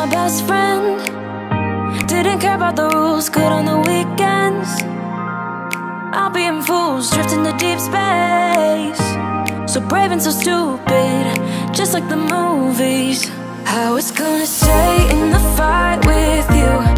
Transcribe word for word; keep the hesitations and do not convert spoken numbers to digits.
my best friend. Didn't care about the rules, good on the weekends. I'll be in fools, drifting to deep space. So brave and so stupid, just like the movies. I was gonna stay in the fight with you,